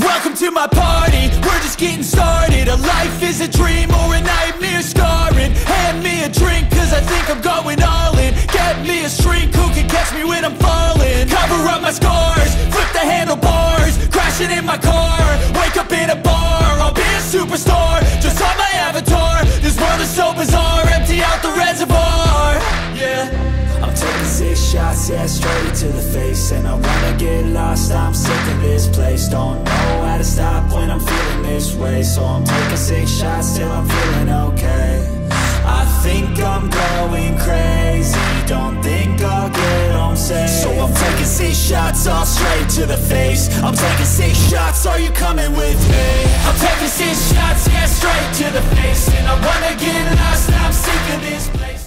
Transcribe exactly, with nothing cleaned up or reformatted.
Welcome to my party, we're just getting started. A life is a dream or a nightmare scarring. Hand me a drink cause I think I'm going all in. Get me a shrink who can catch me when I'm falling. Cover up my scars, flip the handlebars. Crashing in my car, wake up in a bar. I'll be a superstar, just on my avatar. This world is so bizarre, empty out the reservoir. Yeah, I'm taking six shots, yeah, straight to the face. And I wanna get lost, I'm sick of this place. Don't know how to stop when I'm feeling this way. So I'm taking six shots till I'm feeling okay. I think I'm going crazy, don't think I'll get home safe. So I'm taking six shots, all straight to the face. I'm taking six shots, are you coming with me? I'm taking six shots, yeah, straight to the face. And I wanna get lost, I'm sick of this place.